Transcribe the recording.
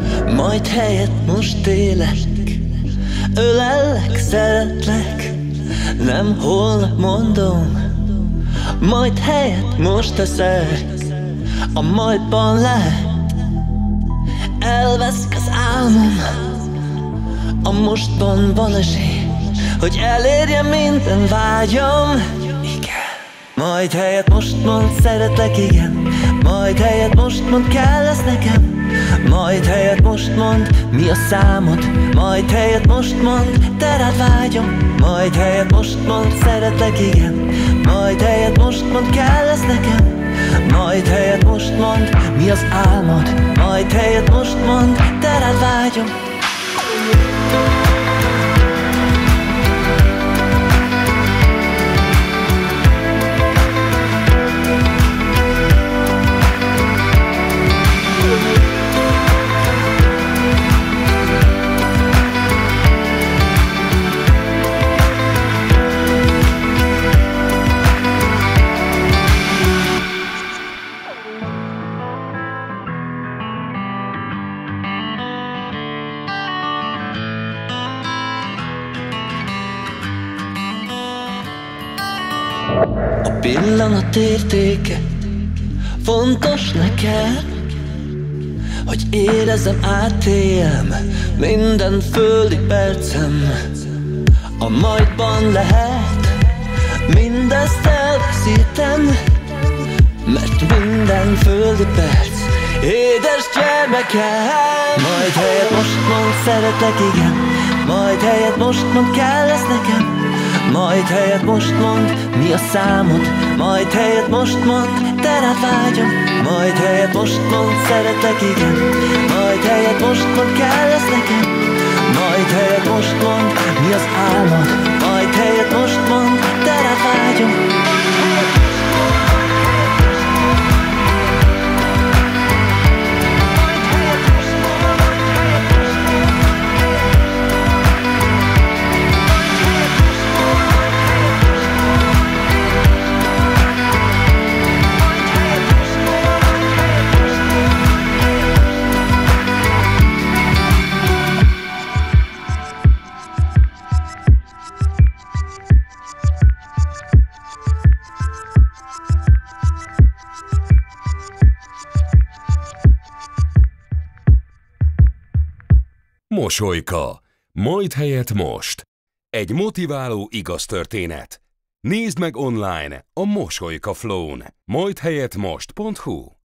Majd helyett most élek, ölellek, szeretlek, nem holnap mondom. Majd helyett most teszek, a majdban lehet. Elveszk az álmom, a mostban van esély, hogy elérjem minden vágyam. Igen. Majd helyett most mond szeretlek, igen. Majd helyett most mond kell lesz nekem. Majd helyett most mond mi a számod. Majd helyett most mond te rád vágyom. Majd helyett most mond szeretlek, igen. Majd helyett most mond kell lesz nekem. Majd helyett most mond mi az álmod. Majd helyett most mond te rád vágyom. A pillanat értéke fontos neked, hogy érezem, átéljem minden földi percem. A majdban lehet, mindezt elveszítem, mert minden földi perc édes gyermekem. Majd helyett most mond szeretlek, igen. Majd helyett most mond kell lesz nekem. Majd helyett most mond mi a számod. Majd helyett most mond te rád vágyom. Majd helyett most mond szeretlek, igen. Majd helyett most mond kell lesz nekem. Majd helyett most mond mi az álmod. Majd helyett most mond te rád vágyom. Mosolyka. Majd helyett most. Egy motiváló igaz történet. Nézd meg online a Mosolyka Flow-n. majdhelyettmost.hu